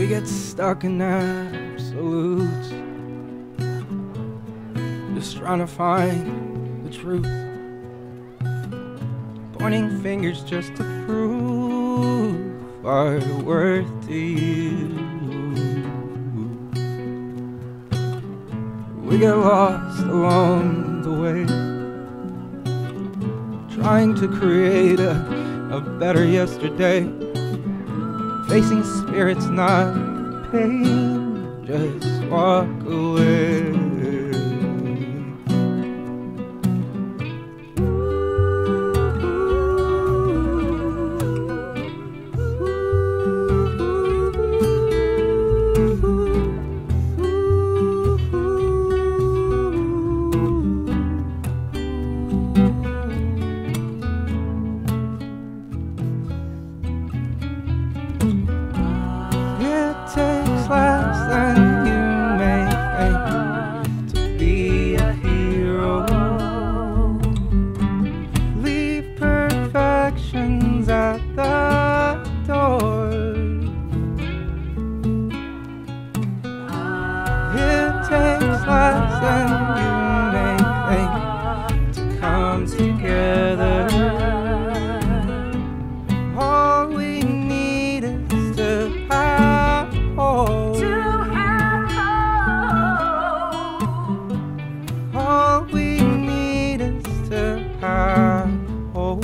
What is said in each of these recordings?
We get stuck in absolutes, just trying to find the truth, pointing fingers just to prove our worth to you. We get lost along the way, trying to create a better yesterday, facing spirits, not pain, just walk away. Takes less than you may think to be a hero. Leave perfections at the door. It takes less than you may think to come together. All we need is to have hope. All we need is to have hope.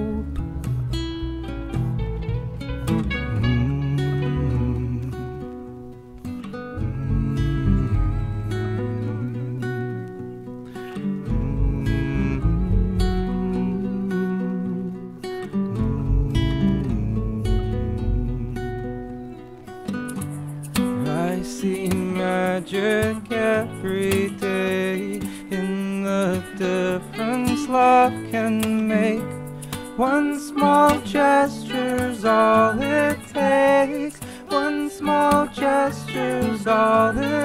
I see magic every day in the difference love can make. One small gesture's all it takes. One small gesture's all it